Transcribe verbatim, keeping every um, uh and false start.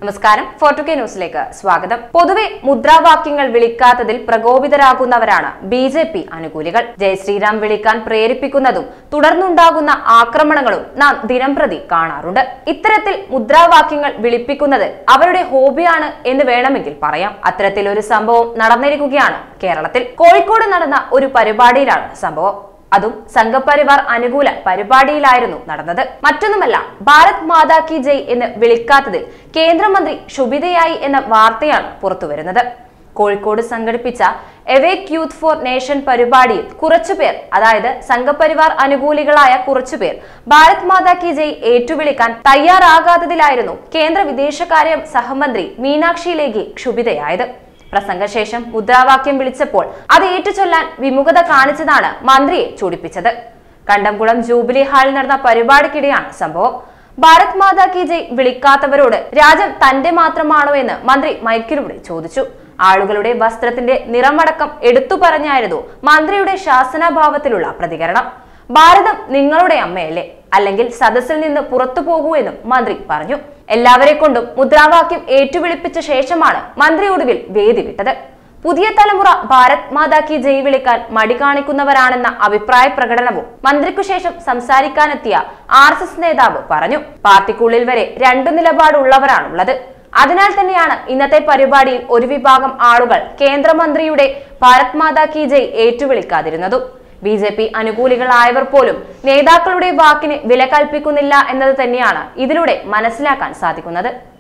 നമസ്കാരം, ഫോർട്ടു കെ ന്യൂസിലേക്ക് സ്വാഗതം. പൊതുവെ മുദ്രാവാക്യങ്ങൾ വിളിക്കാത്തതിൽ പ്രകോപിതരാകുന്നവരാണ് ബി ജെ പി അനുകൂലികൾ. ജയ് ശ്രീറാം വിളിക്കാൻ പ്രേരിപ്പിക്കുന്നതും തുടർന്നുണ്ടാകുന്ന ആക്രമണങ്ങളും നാം ദിനംപ്രതി കാണാറുണ്ട്. ഇത്തരത്തിൽ മുദ്രാവാക്യങ്ങൾ വിളിപ്പിക്കുന്നത് അവരുടെ ഹോബിയാണ് എന്ന് വേണമെങ്കിൽ പറയാം. അത്തരത്തിലൊരു സംഭവം നടന്നിരിക്കുകയാണ് കേരളത്തിൽ. കോഴിക്കോട് നടന്ന ഒരു പരിപാടിയിലാണ് സംഭവം. അതും സംഘപരിവാർ അനുകൂല പരിപാടിയിലായിരുന്നു നടന്നത്. മറ്റൊന്നുമല്ല, ഭാരത് മാതാ കി ജയ് എന്ന് വിളിക്കാത്തതിൽ കേന്ദ്രമന്ത്രി ക്ഷുഭിതയായി എന്ന വാർത്തയാണ് പുറത്തുവരുന്നത്. കോഴിക്കോട് സംഘടിപ്പിച്ച എവേക്ക് യൂത്ത് ഫോർ നേഷൻ പരിപാടിയിൽ കുറച്ചുപേർ, അതായത് സംഘപരിവാർ അനുകൂലികളായ കുറച്ചുപേർ ഭാരത് മാതാ കി ജയ് ഏറ്റുവിളിക്കാൻ തയ്യാറാകാത്തതിലായിരുന്നു കേന്ദ്ര വിദേശകാര്യ സഹമന്ത്രി മീനാക്ഷി ലേഖി ക്ഷുഭിതയായത്. പ്രസംഗശേഷം മുദ്രാവാക്യം വിളിച്ചപ്പോൾ അത് ഏറ്റുചൊല്ലാൻ വിമുഖത കാണിച്ചതാണ് മന്ത്രിയെ ചൂടിപ്പിച്ചത്. കണ്ടംകുളം ജൂബിലി ഹാളിൽ നടന്ന പരിപാടിക്കിടെയാണ് സംഭവം. ഭാരത് മാതാ കി ജയ് വിളിക്കാത്തവരോട് രാജ്യം തന്റെ മാത്രമാണോ എന്ന് മന്ത്രി മൈക്കിലൂടെ ചോദിച്ചു. ആളുകളുടെ വസ്ത്രത്തിന്റെ നിറമടക്കം എടുത്തു പറഞ്ഞായിരുന്നു മന്ത്രിയുടെ ശാസനാഭാവത്തിലുള്ള പ്രതികരണം. ഭാരതം നിങ്ങളുടെ അമ്മയല്ലേ, അല്ലെങ്കിൽ സദസ്സിൽ നിന്ന് പുറത്തു പോകൂ എന്നും മന്ത്രി പറഞ്ഞു. എല്ലാവരെ കൊണ്ടും മുദ്രാവാക്യം ഏറ്റുവിളിപ്പിച്ച ശേഷമാണ് മന്ത്രി ഒടുവിൽ വേദി വിട്ടത്. പുതിയ തലമുറ ഭാരത് മാതാ കി ജയ് വിളിക്കാൻ മടി കാണിക്കുന്നവരാണെന്ന അഭിപ്രായ പ്രകടനവും മന്ത്രിക്കു ശേഷം സംസാരിക്കാനെത്തിയ ആർ എസ് എസ് നേതാവ് പറഞ്ഞു. പാർട്ടിക്കുള്ളിൽ വരെ രണ്ടു നിലപാടുള്ളവരാണുള്ളത്. അതിനാൽ തന്നെയാണ് ഇന്നത്തെ പരിപാടിയിൽ ഒരു വിഭാഗം ആളുകൾ കേന്ദ്രമന്ത്രിയുടെ ഭാരത് മാതാ കി ജയ് ഏറ്റുവിളിക്കാതിരുന്നതും. ബി ജെ പി അനുകൂലികളായവർ പോലും നേതാക്കളുടെ വാക്കിന് വില കൽപ്പിക്കുന്നില്ല എന്നത് തന്നെയാണ് ഇതിലൂടെ മനസ്സിലാക്കാൻ സാധിക്കുന്നത്.